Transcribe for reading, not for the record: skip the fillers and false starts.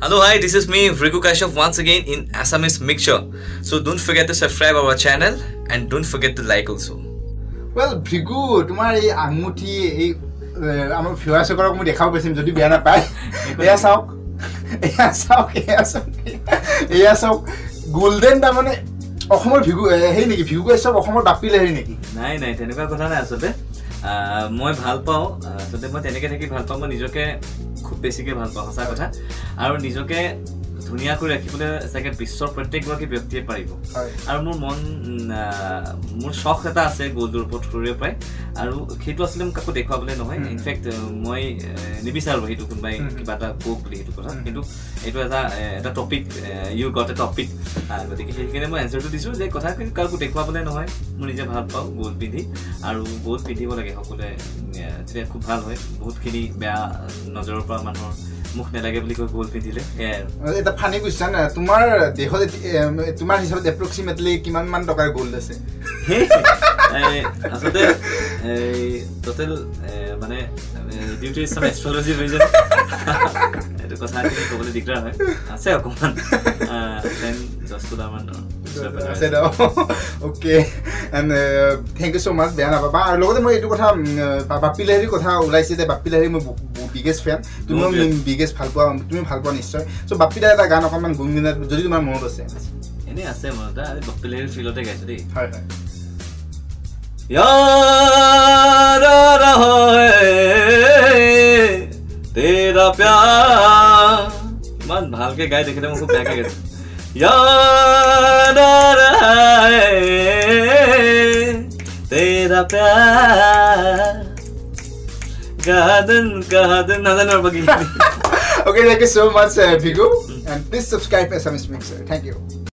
Hello, hi, this is me, Riku Kashyap, once again in Assamese Mixture. So don't forget to subscribe our channel and don't forget to like also. Well, Riku, tomorrow I anguti আমার viewers করক মই দেখাও পেছিম যদি বেয়া না পায় এয়া চাওক গোল্ডেন তা মানে অসমৰ ভিগু হেই নেকি ভিগু সব অসমৰ বাপিলে হেই নেকি নাই নাই তেনেকুৱা কথা নাই আসলে মই ভাল পাও আসলে মই তেনেকে থাকি ভাল পাও মই নিজকে খুব বেছিকে ভাল পাও সঁচা কথা আৰু নিজকে ধুনিয়া কৰি ৰাখিবলৈ সাকে বিশ্বৰ প্ৰত্যেকগৰাকী ব্যক্তিয়ে পাৰিব আৰু মোৰ শখ এটা আছে গোল্ডৰ ওপৰত কৰিব পাই আৰু সেইটো আসলে মোক কাকো দেখাবলৈ নহয় ইনফেক্ট মই নিবিচাৰো হেতু কোনবাই কিবা এটা কোক বুলি হেতু কথা কিন্তু এটো এটা topic you got a topic গতিকে সেইখিনি মই এনসাৰটো দিছো যে কথা কাকো দেখাবলৈ নহয় মই নিজে ভাল পাও গোল্ড পিন্ধি আৰু গোল্ড পিন্ধিব লাগে সকলে যে খুব ভাল হয় বহুতখিনি বেয়া নজৰৰ পৰা মানুহৰ মুখ নেলাগে বুলি কৈ গোল্ড পিন্ধিলে এটা ফানি কোৱেশ্চন তোমাৰ দেহত তোমাৰ হিচাপত এপ্ৰক্সিমেটলি কিমান মান টকাৰ গোল্ড আছে আসলে টোটাল মানে ডিউ টু সাম এস্ট্ৰোলজি ৰিজন এটো কথা কি ক'বলৈ দিগদাৰ হয় আছে অকমান 10 to মান আছে দাও okay and thank you so much বেয়া না বাবা আৰু লগতে মই এটো কথা বাপিলেহৰি কথা ওলাইছে যে বাপিলেহৰি মই বিগেষ্ট ফ্যান তুমি বিগেষ্ট ভাল পোৱা তুমি ভাল পোৱা নিশ্চয় সো বাপিদা এটা গান অকমান গুনগুনা যদি তোমাৰ মনত আছে এনে আছে মনত বাপিলেহৰি ফিলতে গাইছে দেই হয় হয় यार रहा है तेरा प्यार मन भाल के गाय देखे मुझको क्या क्या यार रहा है तेरा प्यार गादन नादन और बगी Okay, thank you so much Vigu and please subscribe Assamese Mixer. Thank you.